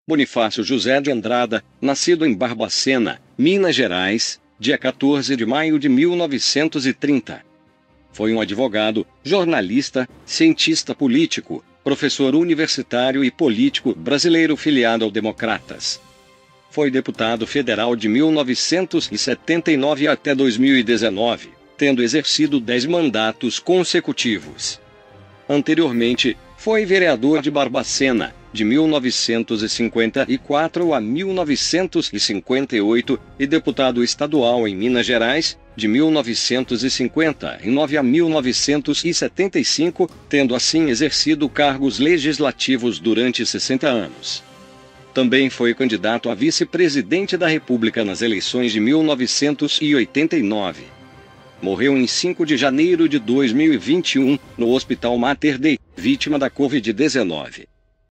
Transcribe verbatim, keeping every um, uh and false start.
Bonifácio José de Andrada, nascido em Barbacena, Minas Gerais, dia quatorze de maio de mil novecentos e trinta. Foi um advogado, jornalista, cientista político, professor universitário e político brasileiro filiado ao Democratas. Foi deputado federal de mil novecentos e setenta e nove até dois mil e dezenove, tendo exercido dez mandatos consecutivos. Anteriormente, foi vereador de Barbacena, de mil novecentos e cinquenta e quatro a mil novecentos e cinquenta e oito, e deputado estadual em Minas Gerais, de mil novecentos e cinquenta e nove a mil novecentos e setenta e cinco, tendo assim exercido cargos legislativos durante sessenta anos. Também foi candidato a vice-presidente da República nas eleições de mil novecentos e oitenta e nove. Morreu em cinco de janeiro de dois mil e vinte e um, no Hospital Mater Dei, vítima da Covid dezenove.